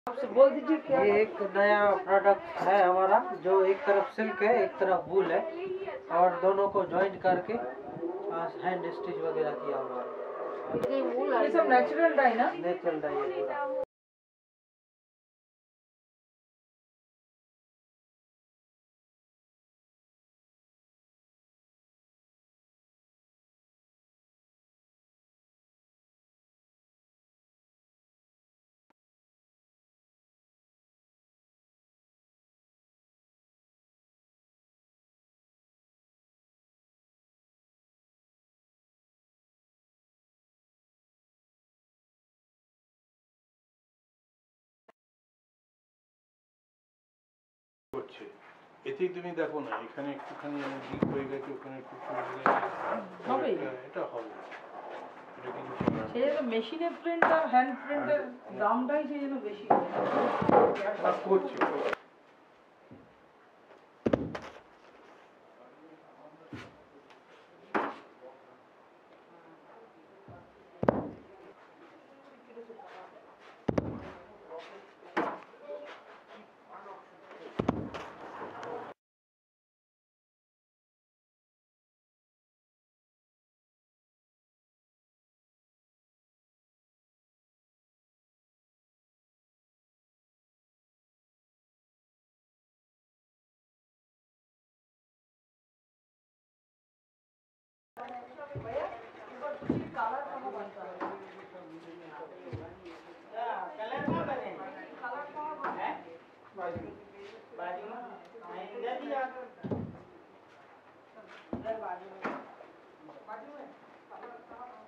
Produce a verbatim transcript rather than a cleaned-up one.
आपसे बोल दीजिए क्या। ये एक नया प्रोडक्ट है हमारा, जो एक तरफ सिल्क है एक तरफ वूल है, और दोनों को ज्वाइन करके हैंड स्टिच वगैरह किया हुआ है। ये सब नेचुरल डाई ना? नेचुरल डाई है पूरा। করছে এতেই তুমি দেখো না এখানে একটুখানি দিক হয়ে গেছে, ওখানে একটু হবে, এটা হবে, এটা কিন্তু সেই জন্য মেশিনে প্রিন্ট আর হ্যান্ড প্রিন্টের দামটাই সেই জন্য বেশি করছে। बाजू में